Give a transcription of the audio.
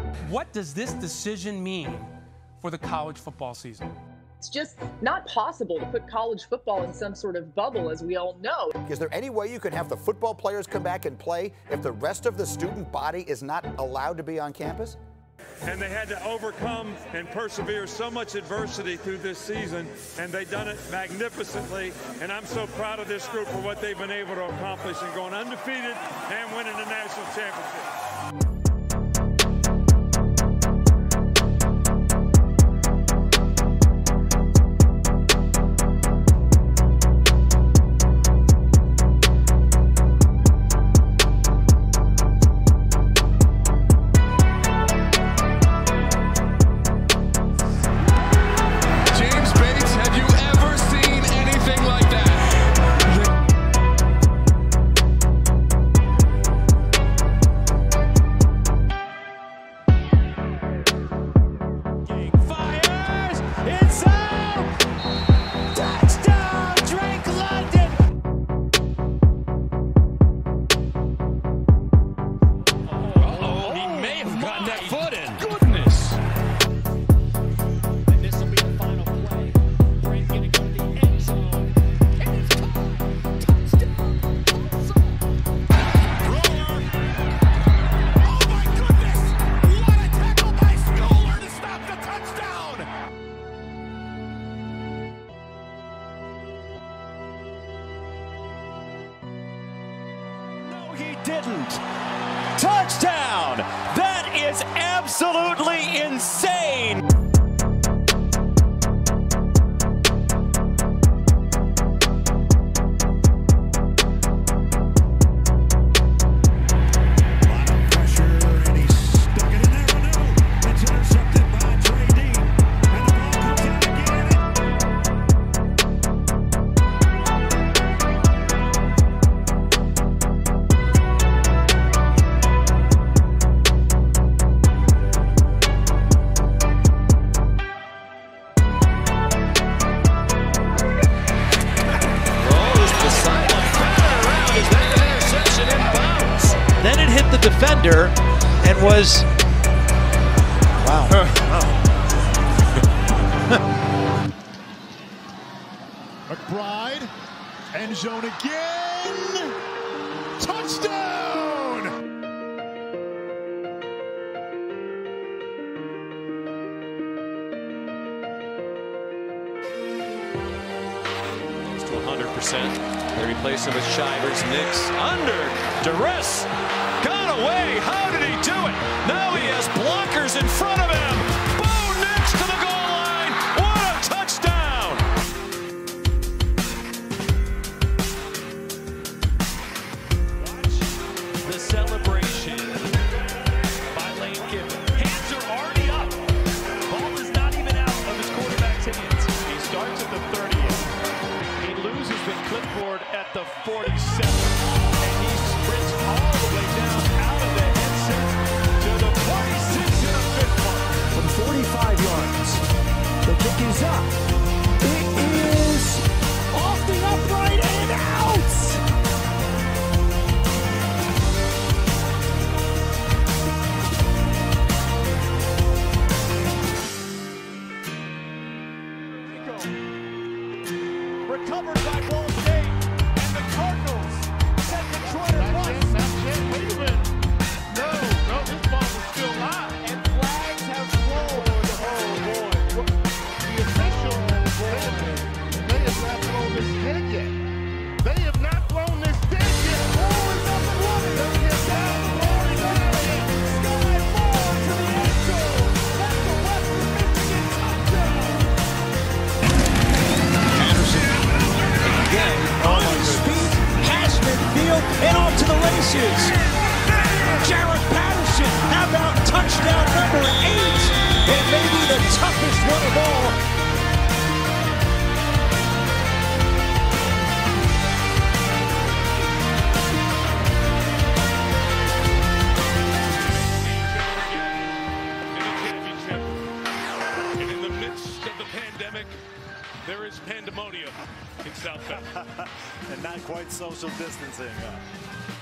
What does this decision mean for the college football season? It's just not possible to put college football in some sort of bubble, as we all know. Is there any way you can have the football players come back and play if the rest of the student body is not allowed to be on campus? And they had to overcome and persevere so much adversity through this season, and they've done it magnificently. And I'm so proud of this group for what they've been able to accomplish and going undefeated and winning the national championship. He didn't. Touchdown! That is absolutely insane! Then it hit the defender and was, wow. McBride, end zone again, touchdown! He's to 100%. They replace him with Shivers. Nix under duress. Got away. How did he do it? Now he has blockers in front of him. Bo Nix to the goal line. What a touchdown! Watch the celebration by Lane Kiffin. Hands are already up. Ball is not even out of his quarterback's hands. He starts at the 30th. He loses the clipboard at the 47th. And he sprints all the way down out of the headset to the 46 and a fifth mark. From 45 yards, the kick is up. It is off the upright and out! Recovered by Ball State, and the Cardinals set Detroit at once. Wait a minute. No, this ball is still live. And flags have flown. Oh, boy. The official, they have not blown this dead yet. They have not blown this dead yet. Oh, it's up and running. Let's get down the Roaring Valley. Sky ball to the end zone. That's the Western Michigan touchdown. Again, On speed, passionate field, and off to the races. Jared Patterson, how about touchdown number 8? It may be the toughest one of all. And in the midst of the pandemic, there is pandemonium in South Bend. And not quite social distancing.